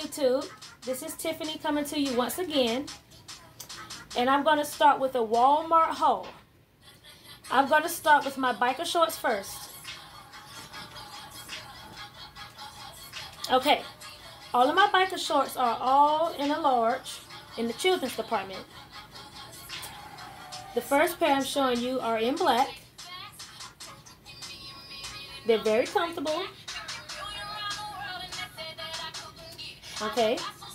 YouTube. This is Tiffany coming to you once again. And I'm going to start with a Walmart haul. I'm going to start with my biker shorts first. Okay. All of my biker shorts are all in a large in the children's department. The first pair I'm showing you are in black. They're very comfortable. Okay.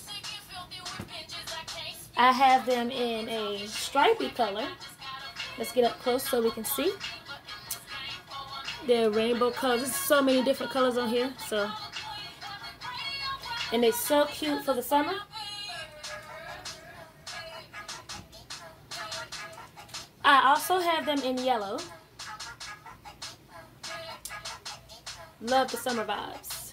I have them in a stripy color. Let's get up close so we can see. They're rainbow colors. There's so many different colors on here. And they're so cute for the summer. I also have them in yellow. Love the summer vibes.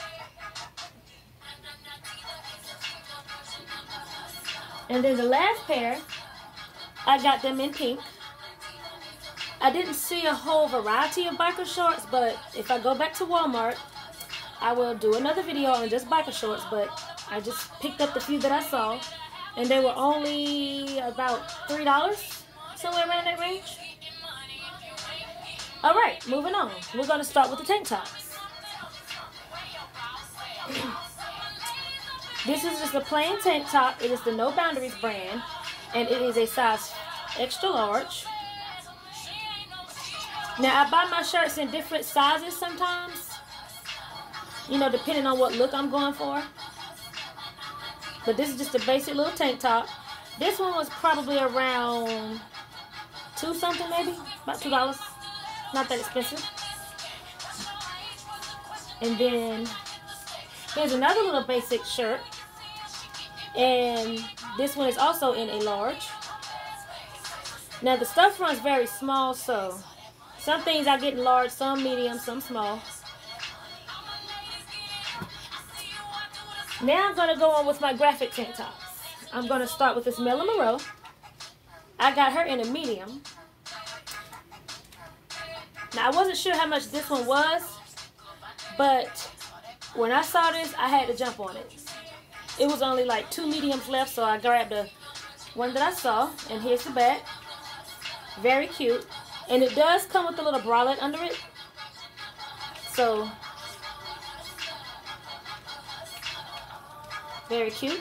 And then the last pair, I got them in pink. I didn't see a whole variety of biker shorts, but if I go back to Walmart, I will do another video on just biker shorts, but I just picked up the few that I saw, and they were only about $3, somewhere around that range. Alright, moving on. We're going to start with the tank tops. This is just a plain tank top. It is the No Boundaries brand, and it is a size extra large. Now, I buy my shirts in different sizes sometimes, you know, depending on what look I'm going for. But this is just a basic little tank top. This one was probably around $2 something, maybe about $2. Not that expensive. And then here's another little basic shirt, and this one is also in a large. Now the stuff runs very small, so some things I get in large, some medium, some small. Now I'm going to go on with my graphic tank tops. I'm going to start with this Mela Monroe. I got her in a medium. Now I wasn't sure how much this one was, but when I saw this, I had to jump on it. It was only like 2 mediums left, so I grabbed the one that I saw, and here's the back. Very cute. And it does come with a little bralette under it. So, very cute.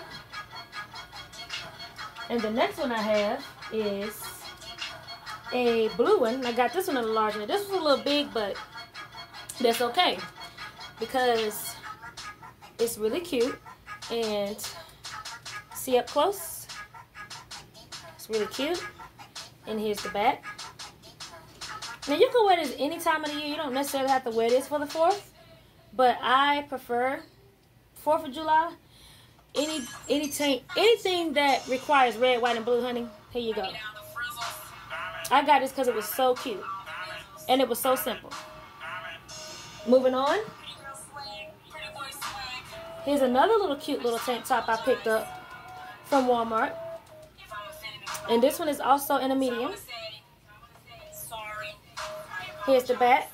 And the next one I have is a blue one. I got this one in a large. Now this was a little big, but that's okay because it's really cute. And see up close, it's really cute. And here's the back. Now you can wear this any time of the year. You don't necessarily have to wear this for the 4th, but I prefer 4th of July. Anything that requires red, white, and blue, honey. Here you go. I got this because it was so cute. And it was so simple. Moving on. Here's another little cute little tank top I picked up from Walmart. And this one is also in a medium. Here's the back.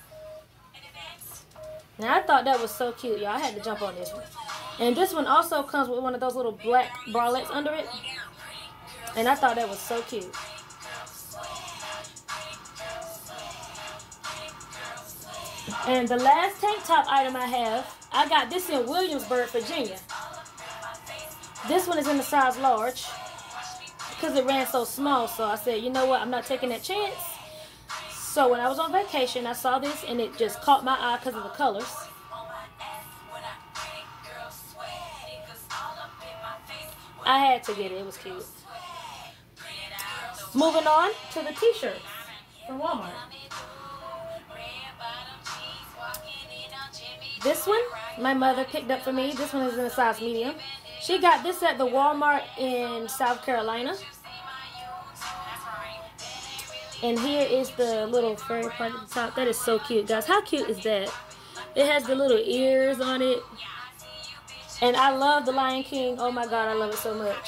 Now I thought that was so cute, y'all. I had to jump on this one. And this one also comes with one of those little black bralettes under it. And I thought that was so cute. And the last tank top item I have, I got this in Williamsburg, Virginia. This one is in the size large because it ran so small. So I said, you know what, I'm not taking that chance. So when I was on vacation, I saw this and it just caught my eye because of the colors. I had to get it. It was cute. Moving on to the t-shirts from Walmart. This one, my mother picked up for me. This one is in a size medium. She got this at the Walmart in South Carolina. And here is the little furry part at the top. That is so cute, guys. How cute is that? It has the little ears on it. And I love the Lion King. Oh my God, I love it so much.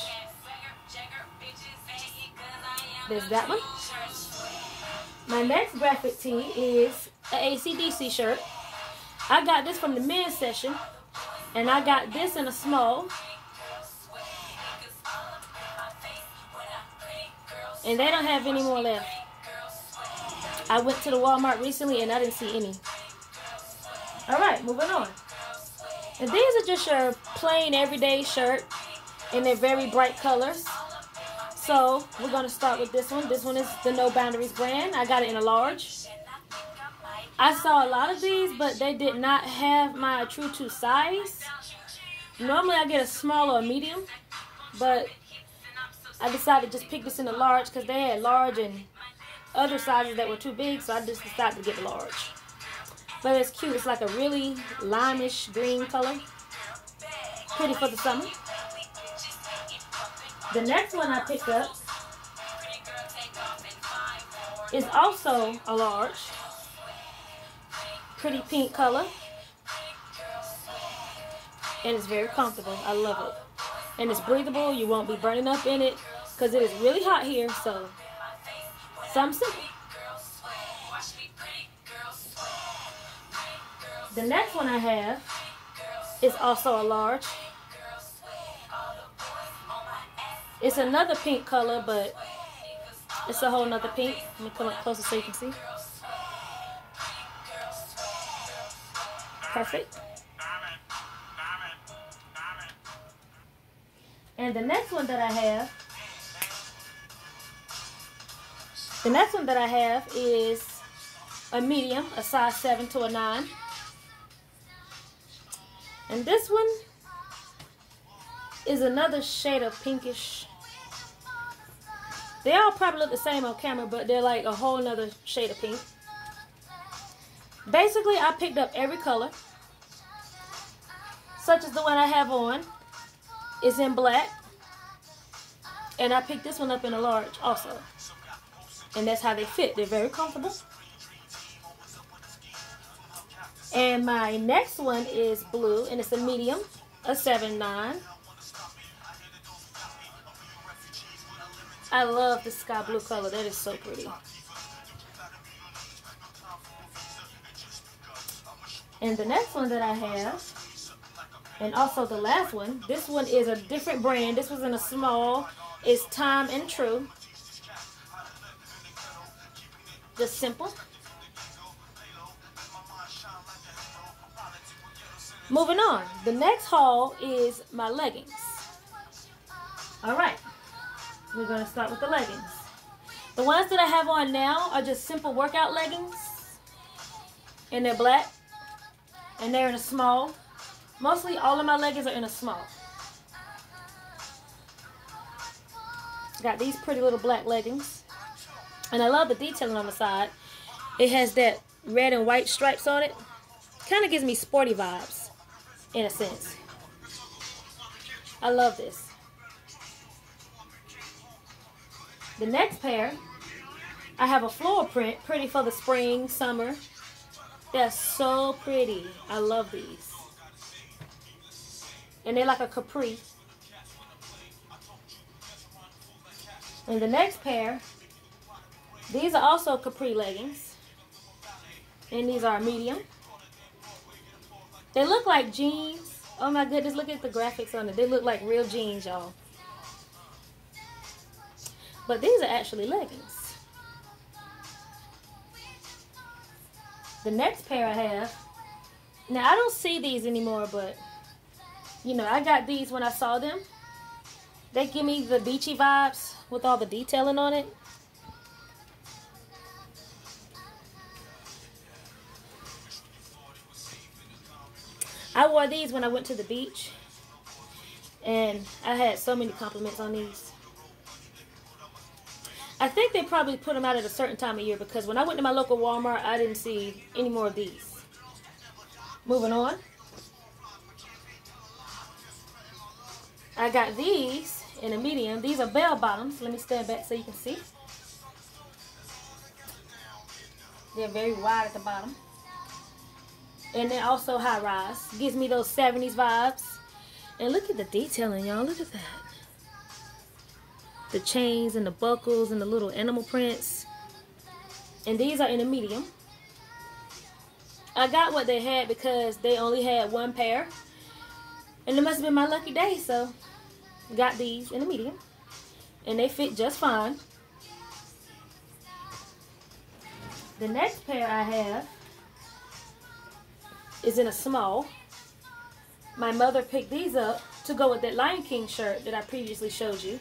There's that one. My next graphic tee is an AC/DC shirt. I got this from the men's section. And I got this in a small. And they don't have any more left. I went to the Walmart recently and I didn't see any. Alright, moving on. And these are just your plain everyday shirt. And they're very bright colors. So, we're going to start with this one. This one is the No Boundaries brand. I got it in a large. I saw a lot of these, but they did not have my true to size. Normally, I get a small or a medium. But I decided to just pick this in a large because they had large and other sizes that were too big. So, I just decided to get the large. But it's cute. It's like a really limeish green color. Pretty for the summer. The next one I picked up is also a large. Pretty pink color. And it's very comfortable. I love it. And it's breathable. You won't be burning up in it because it is really hot here. So, something simple. The next one I have is also a large. It's another pink color, but it's a whole nother pink. Let me come up closer so you can see. Perfect. And the next one that I have is a medium, a size 7 to a 9. And this one is another shade of pinkish. They all probably look the same on camera, but they're like a whole nother shade of pink. Basically, I picked up every color, such as the one I have on. It's in black. And I picked this one up in a large also. And that's how they fit. They're very comfortable. And my next one is blue, and it's a medium, a 7-9. I love the sky blue color. That is so pretty. And the next one that I have, and also the last one, this one is a different brand. This was in a small. It's Time and True. Just simple. Moving on. The next haul is my leggings. Alright. We're going to start with the leggings. The ones that I have on now are just simple workout leggings. And they're black. And they're in a small. Mostly all of my leggings are in a small. Got these pretty little black leggings. And I love the detailing on the side. It has that red and white stripes on it. Kind of gives me sporty vibes, in a sense. I love this. The next pair, I have a floral print, pretty for the spring, summer. They're so pretty. I love these. And they're like a capri. And the next pair, these are also capri leggings. And these are medium. They look like jeans. Oh my goodness, look at the graphics on it. They look like real jeans, y'all. But these are actually leggings. The next pair I have, now I don't see these anymore, but you know, I got these when I saw them. They give me the beachy vibes with all the detailing on it. I wore these when I went to the beach, and I had so many compliments on these. I think they probably put them out at a certain time of year, because when I went to my local Walmart, I didn't see any more of these. Moving on. I got these in a medium. These are bell bottoms. Let me stand back so you can see. They're very wide at the bottom. And they're also high rise. Gives me those 70s vibes. And look at the detailing, y'all. Look at that. The chains and the buckles and the little animal prints. And these are in a medium. I got what they had because they only had one pair. And it must have been my lucky day, so got these in a medium. And they fit just fine. The next pair I have is in a small. My mother picked these up to go with that Lion King shirt that I previously showed you.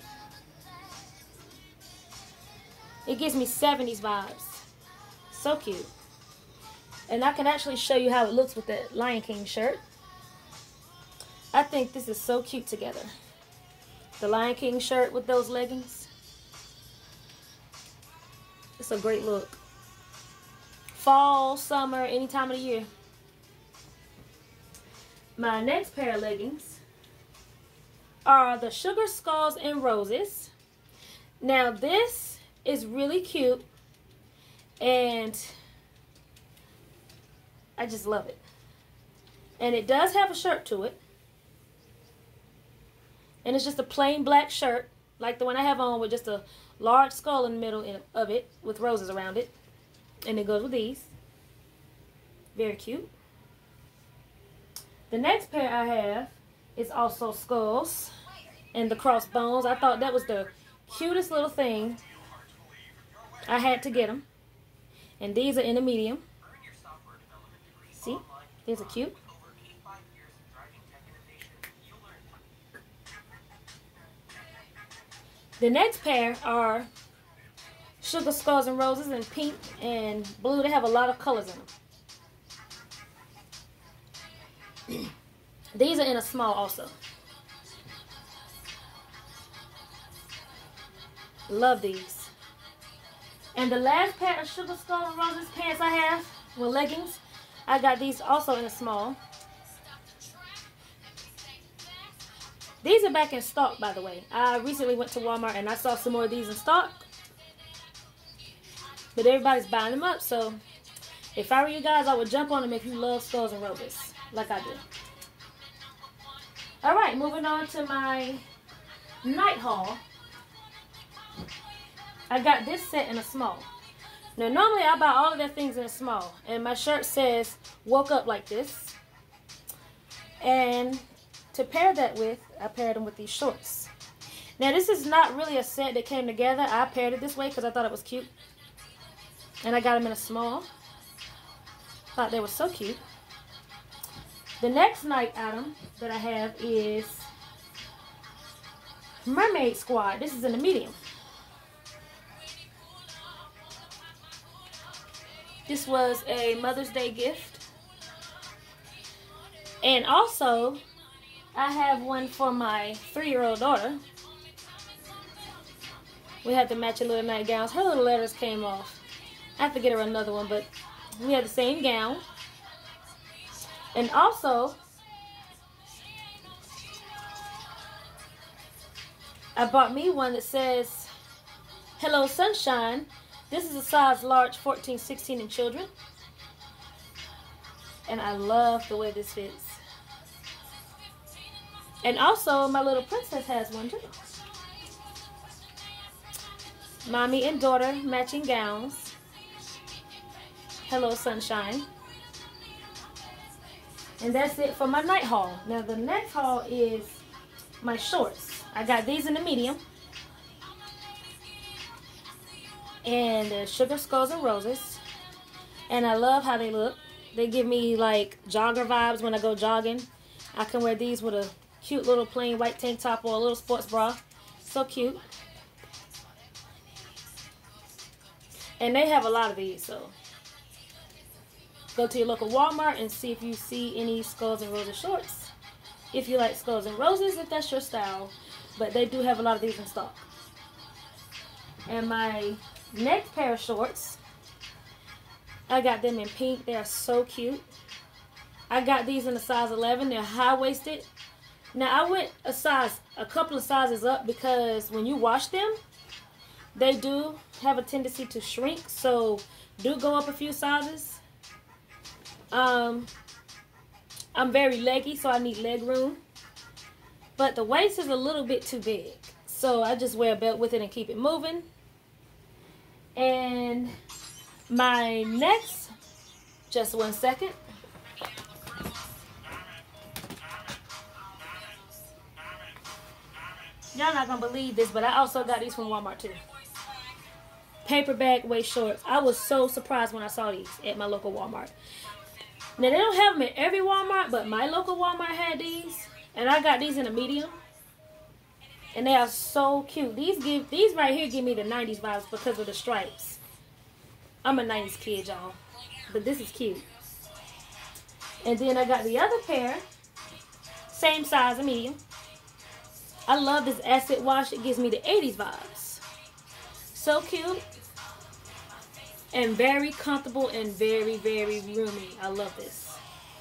It gives me 70s vibes. So cute. And I can actually show you how it looks with that Lion King shirt. I think this is so cute together. The Lion King shirt with those leggings. It's a great look. Fall, summer, any time of the year. My next pair of leggings are the Sugar Skulls and Roses. Now this is really cute and I just love it. And it does have a shirt to it. And it's just a plain black shirt like the one I have on with just a large skull in the middle of it with roses around it. And it goes with these. Very cute. The next pair I have is also skulls and the crossbones. I thought that was the cutest little thing. I had to get them. And these are in a medium. See? These are cute. The next pair are Sugar Skulls and Roses in pink and blue. They have a lot of colors in them. These are in a small also. Love these. And the last pair of Sugar Skull and Roses pants I have were leggings. I got these also in a small. These are back in stock, by the way. I recently went to Walmart and I saw some more of these in stock. But everybody's buying them up, so if I were you guys, I would jump on them if you love Skulls and Roses, like I do. Alright, moving on to my night haul. I got this set in a small. Now, normally I buy all of their things in a small. And my shirt says, woke up like this. And to pair that with, I paired them with these shorts. Now, this is not really a set that came together. I paired it this way because I thought it was cute. And I got them in a small. Thought they were so cute. The next night item that I have is Mermaid Squad. This is in a medium. This was a Mother's Day gift. And also, I have one for my 3-year-old daughter. We had to match her little nightgowns. Her little letters came off. I have to get her another one, but we had the same gown. And also, I bought me one that says, Hello Sunshine. This is a size large, 14, 16 in children. And I love the way this fits. And also, my little princess has one too. Mommy and daughter matching gowns. Hello Sunshine. And that's it for my night haul. Now the next haul is my shorts. I got these in the medium. And they're Sugar Skulls and Roses. And I love how they look. They give me like jogger vibes when I go jogging. I can wear these with a cute little plain white tank top or a little sports bra. So cute. And they have a lot of these, so go to your local Walmart and see if you see any Skulls and Roses shorts. If you like Skulls and Roses, if that's your style. But they do have a lot of these in stock. And my next pair of shorts, I got them in pink. They are so cute. I got these in a size 11. They're high-waisted. Now, I went a couple of sizes up because when you wash them, they do have a tendency to shrink. So, do go up a few sizes. I'm very leggy, so I need leg room. But the waist is a little bit too big. So, I just wear a belt with it and keep it moving. And my next, just one second. Y'all not gonna believe this, but I also got these from Walmart too. paperback waist shorts. I was so surprised when I saw these at my local Walmart. Now, they don't have them at every Walmart, but my local Walmart had these. And I got these in a medium. And they are so cute. These right here give me the 90s vibes because of the stripes. I'm a 90s kid, y'all. But this is cute. And then I got the other pair. Same size, a medium. I love this acid wash. It gives me the 80s vibes. So cute. And very comfortable and very, very roomy. I love this.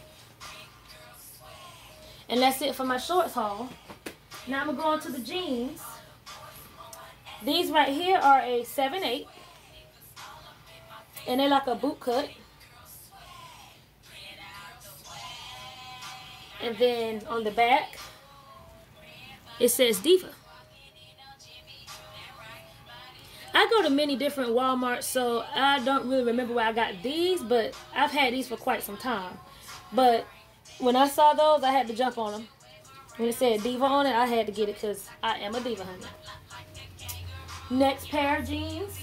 And that's it for my shorts haul. Now I'm going to go on to the jeans. These right here are a 7/8. And they're like a boot cut. And then on the back, it says Diva. I go to many different Walmarts, so I don't really remember where I got these, but I've had these for quite some time. But when I saw those, I had to jump on them. When it said Diva on it, I had to get it because I am a diva, honey. Next pair of jeans.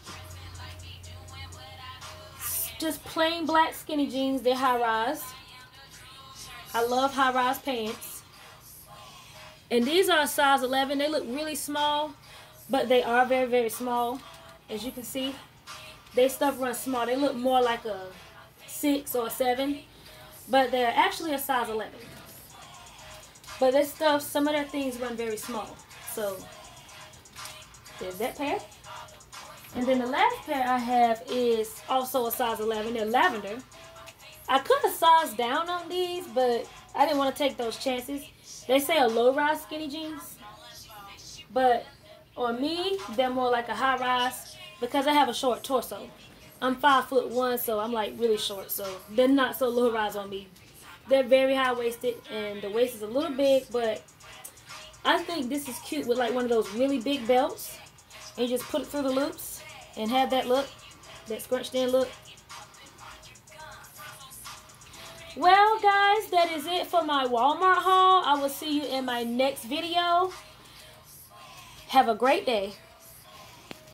Just plain black skinny jeans. They're high-rise. I love high-rise pants. And these are a size 11. They look really small, but they are very, very small. As you can see, they stuff run small. They look more like a 6 or a 7, but they're actually a size 11. But this stuff, some of their things run very small. So there's that pair. And then the last pair I have is also a size 11. They're lavender. I could have sized down on these, but I didn't want to take those chances. They say a low-rise skinny jeans, but on me, they're more like a high-rise because I have a short torso. I'm 5'1", so I'm like really short, so they're not so low-rise on me. They're very high-waisted, and the waist is a little big, but I think this is cute with like one of those really big belts, and you just put it through the loops and have that look, that scrunched-in look. Well, guys, that is it for my Walmart haul. I will see you in my next video. Have a great day.